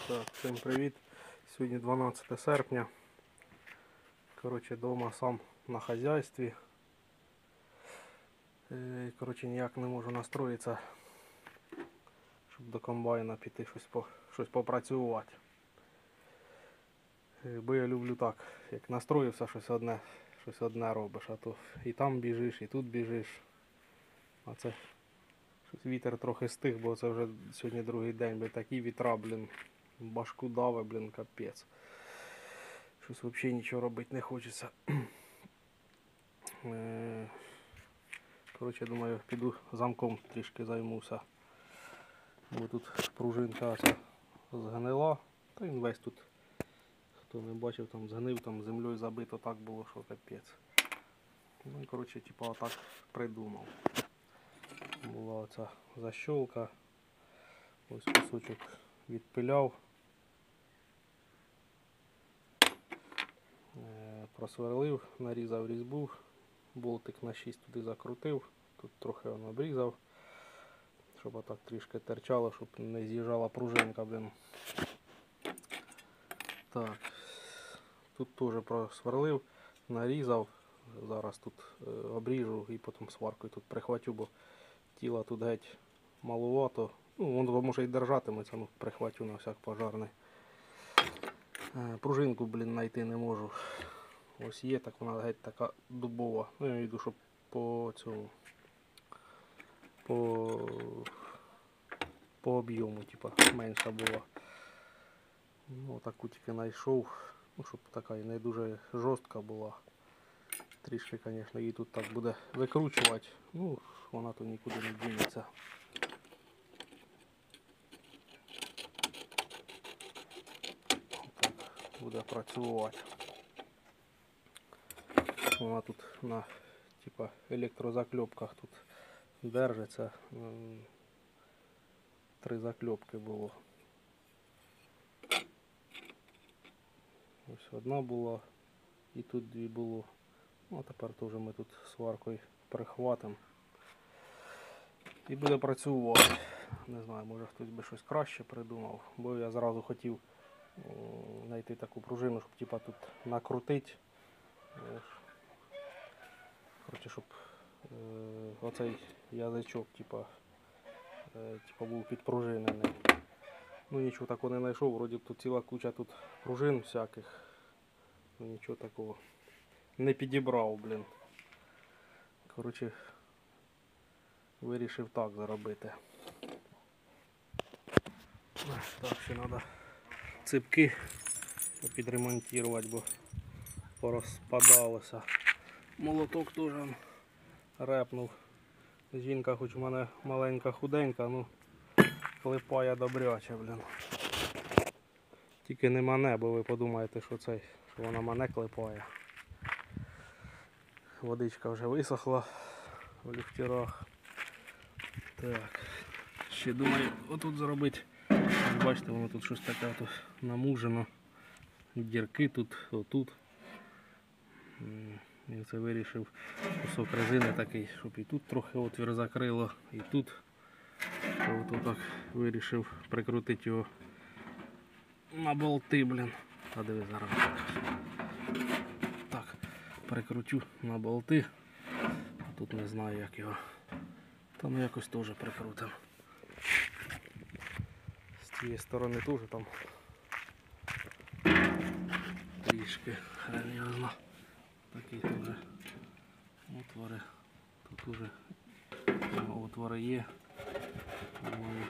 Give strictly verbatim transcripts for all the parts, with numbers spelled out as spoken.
Так, всім привіт. Сьогодні дванадцяте серпня. Коротше, вдома сам на хазяйстві. Коротше, ніяк не можу настроїтися, щоб до комбайна піти щось, по, щось попрацювати. Бо я люблю так, як настроївся, щось одне, щось одне робиш, а то і там біжиш, і тут біжиш. А це щось вітер трохи стих, бо це вже сьогодні другий день, бо такі вітра, блін, башку дави, блін, капець. Щось взагалі нічого робити не хочеться. Коротше, думаю, піду замком трішки займуся. Бо тут пружинка ця згнила. Та він весь тут, хто не бачив, там згнив, там землею забито, так було, що капець. Ну і коротше, типу, отак придумав. Була оця защолка. Ось кусочок відпиляв. Просверлив, нарізав різьбу, болтик на шість туди закрутив, тут трохи він обрізав, щоб отак трішки терчало, щоб не з'їжджала пружинка, блин. Так, тут теж просверлив, нарізав, зараз тут обріжу і потім сваркою тут прихватю, бо тіла тут геть маловато, ну воно може і держатиметься, ну прихватю на всяк пожарний. Пружинку, блін, знайти не можу. Ось є, так вона геть така дубова. Ну, я йду, щоб по цьому по по об'єму, типа, менша була. Ну, таку тільки знайшов, ну, щоб така і не дуже жорстка була. Трішки, звісно, її тут так буде викручувати. Ну, вона то нікуди не дінеться. Так буде працювати. Вона тут на типа електрозакльопках тут держиться. Три закльопки було. Ось одна була і тут дві було. Ну, а тепер теж ми тут сваркою прихватимо. І буде працювати. Не знаю, може хтось би щось краще придумав, бо я зразу хотів знайти таку пружину, щоб типа тут накрутити. Коротше, щоб е, оцей язичок типа, е, типа був підпружинений. Ну нічого такого не знайшов, вроді тут ціла куча тут пружин всяких. Ну нічого такого не підібрав, блін. Коротше, вирішив так заробити. Так, ще треба ципки підремонтувати, бо порозпадалося. Молоток теж репнув. Жінка хоч у мене маленька худенька, ну клепає добряче, блін. Тільки не мене, бо ви подумаєте, що цей, що вона мене клепає. Водичка вже висохла в люфтірах. Так, ще думаю отут зробити. Бачите, воно тут щось таке тут намужено. Дірки тут, отут. І це вирішив кусок резини такий, щоб і тут трохи отвір закрило, і тут. От так вирішив прикрутити його на болти, блін. А диви зараз. Так, прикрутю на болти. А тут не знаю як його. Та ну якось теж прикрутимо. З цієї сторони теж там трішки хрен його зна. Такі теж отвори. Тут уже отвори є. Думаю,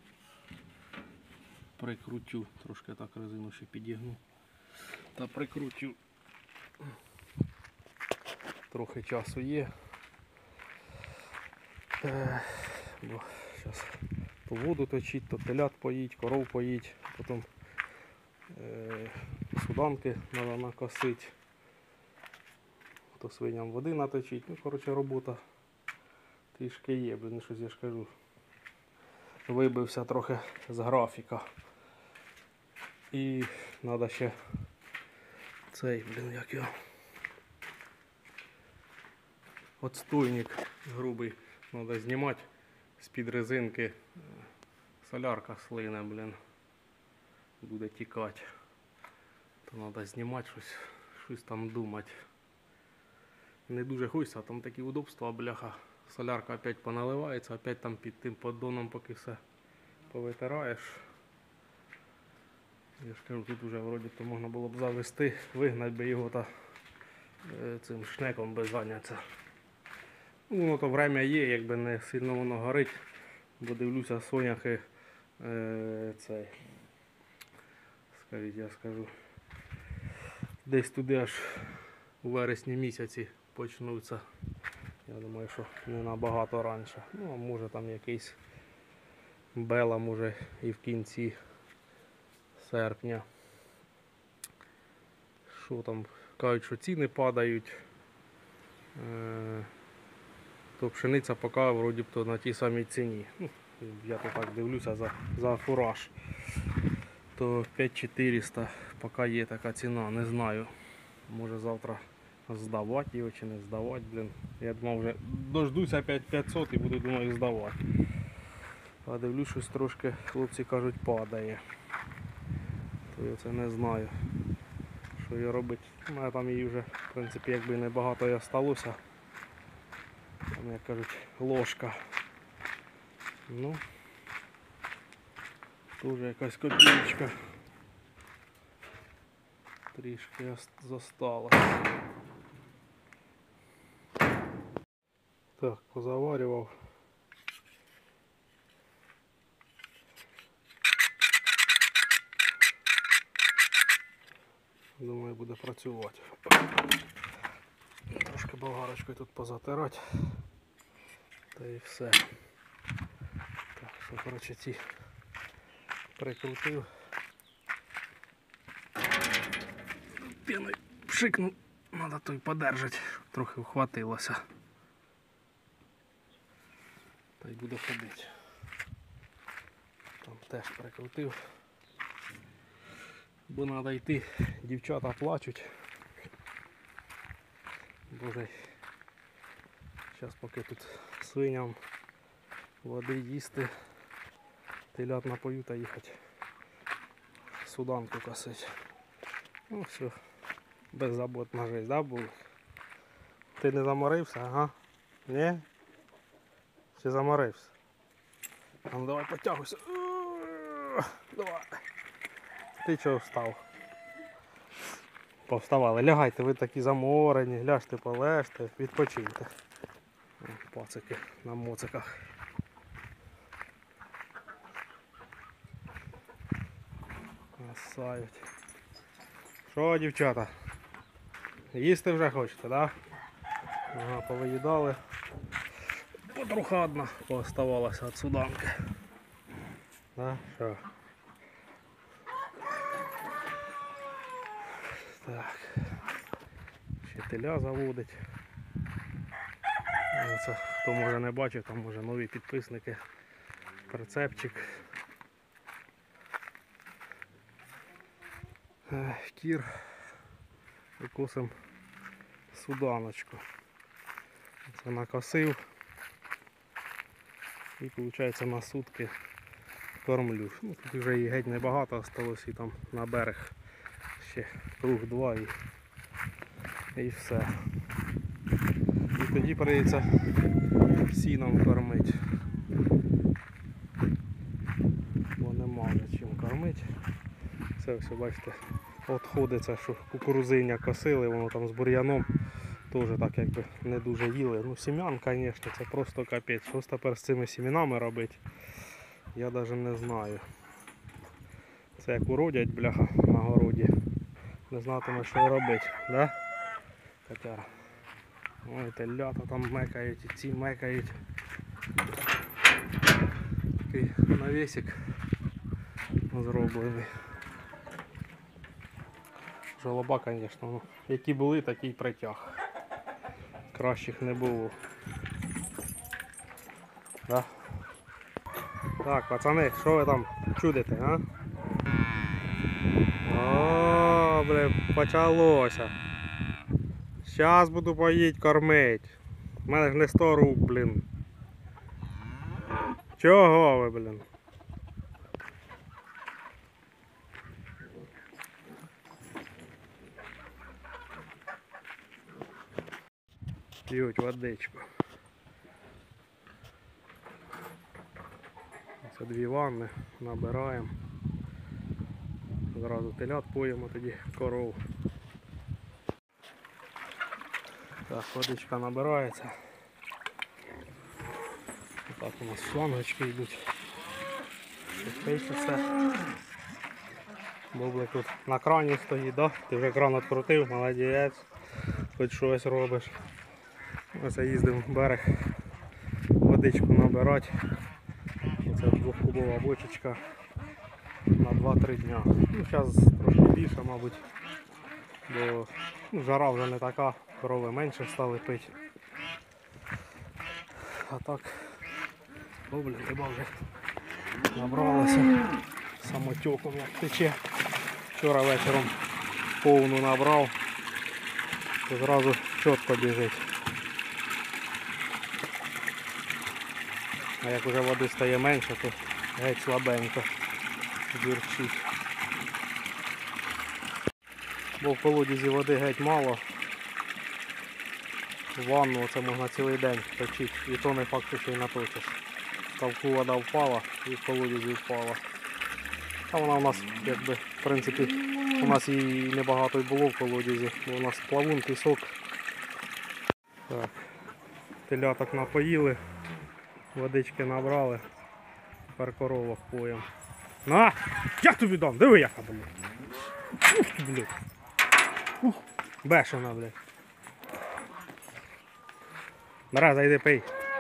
прикрутю, трошки так резину ще підігну. Та прикрутю. Трохи часу є. Е, бо зараз то воду точить, то телят поїть, коров поїть, потім е, суданки треба накосити. То свиням води наточить, ну коротше робота трішки є, блин, щось я ж кажу. Вибився трохи з графіка. І треба ще цей, блин, як його, отстойник грубий треба знімати з-під резинки. Солярка слине, блин. буде тікати. То треба знімати щось, щось там думати. Не дуже хочеться, а там такі удобства, бляха. Солярка опять поналивається, опять там під тим поддоном, поки все повитираєш. Я ж кажу, тут вже вроді то можна було б завести, вигнати би його та е, цим шнеком би зайнятися. Ну, воно то время є, якби не сильно воно горить, бо дивлюся соняхи е, цей, скажіть, я скажу, десь туди аж у вересні місяці почнуться. Я думаю, що не набагато раніше. Ну, а може там якийсь бела, може і в кінці серпня. Що там, кажуть, що ціни падають. Е, то пшениця поки вроді б то на тій самій ціні. Ну, я то так дивлюся за, за фураж. То п'ять чотириста поки є така ціна, не знаю. Може завтра здавати його чи не здавати, блін. Я думав вже дождуся п'ять п'ятсот і буду, думаю, здавати. А дивлюсь, щось трошки, хлопці кажуть, падає. То я це не знаю, що я робити. У мене там її вже, в принципі, якби небагато і осталося. Там, як кажуть, ложка. Ну, теж якась копійка. Трішки зосталось. Так, позаварював. Думаю, буде працювати. Трошки болгарочкою тут позатирати. Та і все. Так, що, коротше, ці прикрутив. Піною пшикнув, треба той подержати, щоб трохи вхватилося. Та й буде ходити. Там теж прикрутив. Бо треба йти, дівчата плачуть. Боже, зараз поки тут свиням води їсти, телят напою та їхати суданку косить. Ну все, беззаботна життя, да, була? Ти не заморився, ага? Ні? Чи заморився? Ну давай потягуйся. Давай. Ти чого встав? Повставали. Лягайте, ви такі заморені, ляжте, полежте, відпочиньте. Пацики на моциках. Насають. Що, дівчата? Їсти вже хочете, так? Да? Ага, повиїдали. Потруха одна пооставалася від суданки. Да? Що? Так. Ще теля заводить. Це, хто може не бачив, там може нові підписники. Прицепчик. Кір. І косим суданочку. Це накосив. І виходить на сутки кормлю. Ну, тут вже і геть небагато осталось, і там на берег ще круг два і, і все. І тоді прийдеться сіном кормити. Бо нема чим кормити. Це все, бачите, відходи, це що кукурузиння косили, воно там з бур'яном теж так якби не дуже їли. Ну сім'ян, звісно, це просто капець. Що тепер з цими сім'янами робити, я навіть не знаю. Це як уродять, бляха, на городі. Не знатиме, що робити, да? Котяра. Ой, телята там мекають, і ці мекають. Такий навісик зроблений. Жолоба, звісно, ну, які були, такий притяг. Кращих не було. Да? Так, пацани, що ви там чудите, а? О, блин, почалося. Щас буду поїть, кормить. У мене ж не сто рук, блін. Чого ви, блін? п'ють водичку. Це дві ванни, набираємо. Зразу телят поїмо, тоді коров. Так, водичка набирається. Так у нас шлангочки йдуть. Пейте все. Бублик тут на крані стоїть, да? Ти вже кран відкрутив, молодець. Хоч щось робиш. Ось я їздив в берег водичку набирати. Це двохкубова бочечка на два-три дня. Ну, зараз трошки більше, мабуть, бо ну, жара вже не така, корови менше стали пити. А так, о, блін, риба вже набралася самотеком, як тече. Вчора вечором повну набрав, то зразу чітко біжить. А як вже води стає менше, то геть слабенько дірчить. Бо в колодязі води геть мало. Ванну це можна цілий день точити, і то не факт, що й наточиш. В ставку вода впала і в колодязі впала. А вона у нас, якби, в принципі, у нас її небагато й було в колодязі, бо у нас плавун, пісок. Так, теляток напоїли, водички набрали, тепер коровок поїм. На! Я тобі дам, диви яка, блядь. Ух ти, блядь. Ух, бешена, блядь. Бра, зайди пий.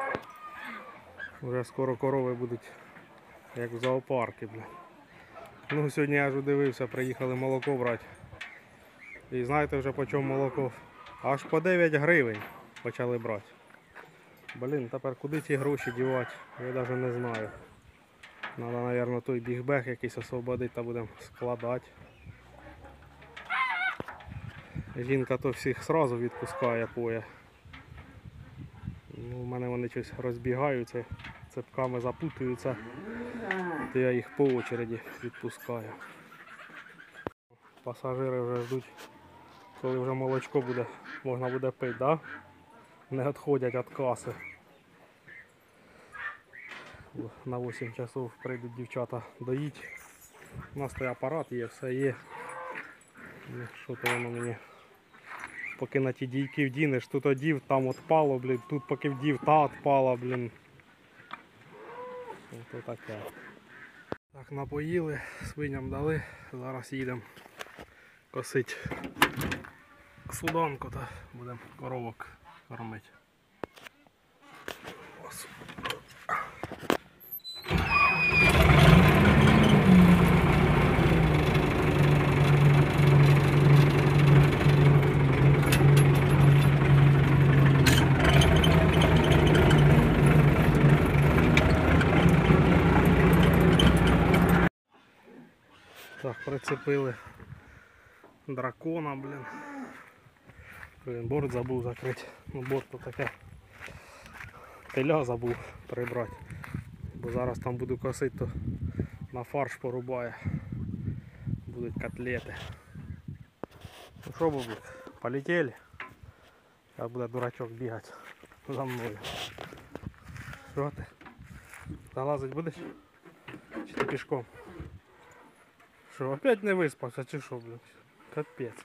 Вже скоро корови будуть як в зоопарку, блядь. Ну, сьогодні я ж дивився, приїхали молоко брати. І знаєте вже по чому молоко? Аж по дев'ять гривень почали брати. Блін, тепер куди ці гроші дівати? Я навіть не знаю. Треба, мабуть, той бігбег якийсь освободити та будемо складати. Жінка то всіх одразу відпускає поя. Ну, у мене вони щось розбігаються, цепками запутуються, то я їх по очереді відпускаю. Пасажири вже ждуть, коли вже молочко буде, можна буде пити, да? Не відходять від каси. На вісім часов прийдуть дівчата доїть. У нас той апарат є, все є. Що то воно мені? Поки на ті дійки вдінеш, тут одів, там відпало, блін, тут поки вдів, та відпала, блін. Ото таке. Так, напоїли, свиням дали, зараз їдемо косити суданку та будемо коровок кормити. Так, прицепили дракона, блін. Блін, борт забув закрити. Ну, борт то таке. Теля забув прибрати. Бо зараз там буду косити, то на фарш порубає. Будуть котлети. Ну що, бабук, полетели? Зараз буде дурачок бігати за мною. Що ти? Залазить будеш? Чи ти пішком? Що, опять не виспався, чи що, блін? Капець.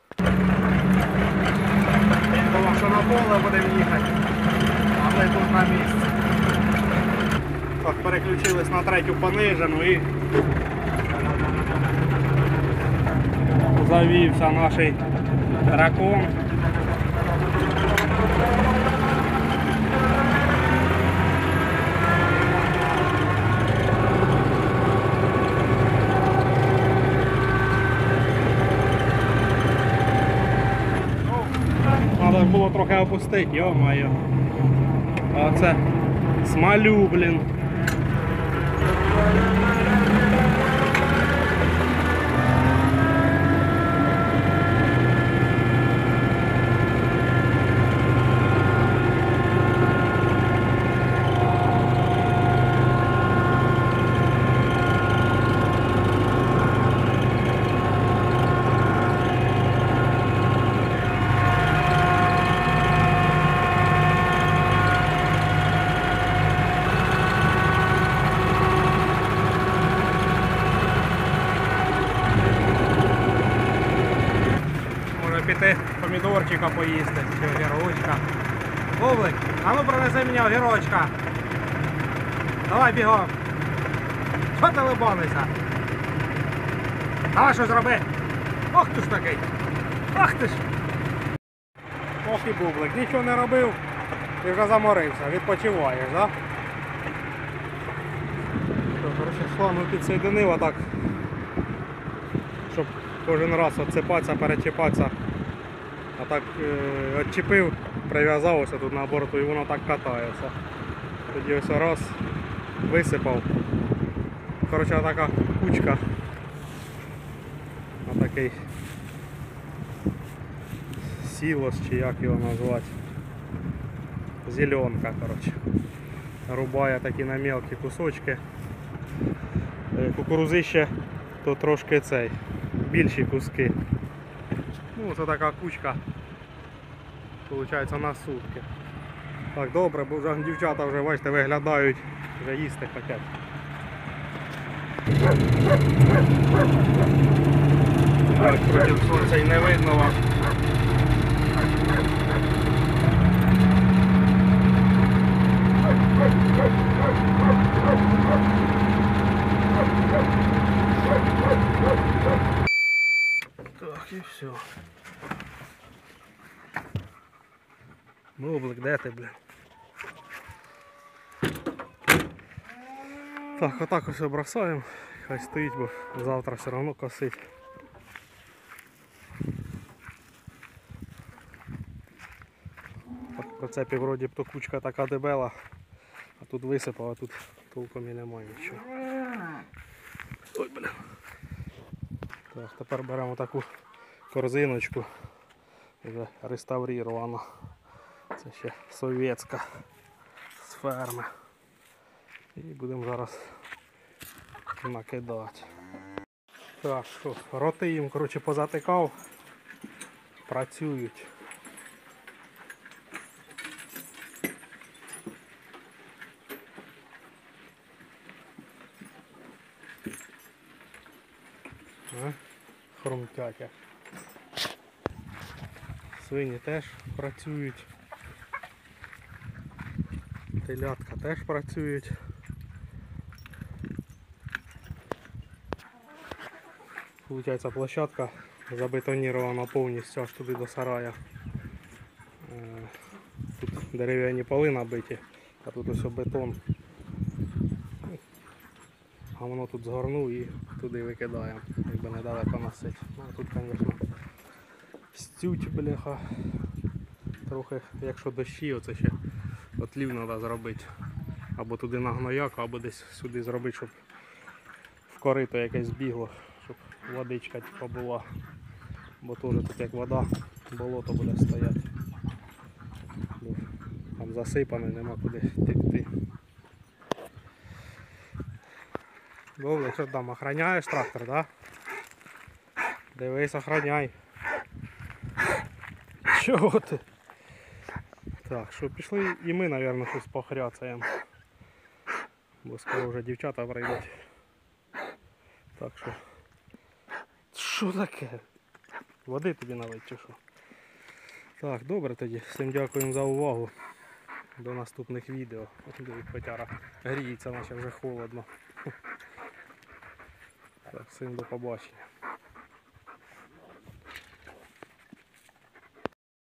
Думав, що на поле будемо їхати, а ми тут на місці. Так, переключились на третю понижену і завівся наш дракон. Треба було трохи опустити, йо-моє. А це смалю, блін. помідорчика поїсти, чи огірочка. Бублик, а ну принеси мені огірочка. Давай бігом. Що ти либонися? Давай щось зроби. Ох ти ж такий. Ах ти ж. Ох і Бублик, нічого не робив. Ти вже заморився, відпочиваєш, так? Да? Коротше, шлангу підсоєдинив отак, щоб кожен раз отсипатися, перечіпатися. А так е, відчепив, прив'язав ось тут на борту і воно так катається. Тоді ось раз висипав. Коротше, така кучка. Отакий сілос, чи як його назвати. Зеленка, коротше. Рубає такі на мелкі кусочки. Кукурузище то трошки цей, більші куски. Ну, це така кучка, виходить, на сутки. Так, добре, бо вже дівчата вже, бачите, виглядають, вже їсти хочуть. Так, проти сонця й не видно вас. Так, і все. Бублик, де ти, блін? Так, отак ось бросаємо. Хай стоїть, бо завтра все одно косить. Так, в прицепі вроді б то кучка така дебела, а тут висипав, а тут толком і немає нічого. Ой, блін. Так, тепер беремо таку корзиночку, вже реставрирована. Це ще совєтська з ферми. І будемо зараз накидати. Так, що, роти їм, коротше, позатикав, працюють. Хрумтять. Свині теж працюють. Телятка теж працюють. Получається, площадка забетонірована повністю аж туди до сарая. Тут дерев'яні поли набиті, а тут ось бетон. А воно тут згорнув і туди викидаємо, якби недалеко носить. Ну, тут, звісно, стють, бляха. Трохи, якщо дощі, оце ще отлів треба зробити. Або туди на гнояк, або десь сюди зробити, щоб в корито якесь бігло, щоб водичка типу була. Бо теж тут як вода, болото буде стояти. Бо там засипано, нема куди текти. Добре, що там, охороняєш трактор, так? Да? Дивись, охороняй. Чого ти? Так, що, пішли і ми, мабуть, щось похряцаємо. Бо скоро вже дівчата прийдуть. Так що... Що таке? Води тобі налить чи що? Так, добре тоді. Всім дякуємо за увагу. До наступних відео. Котяра гріється, наче вже холодно. Так, всім до побачення.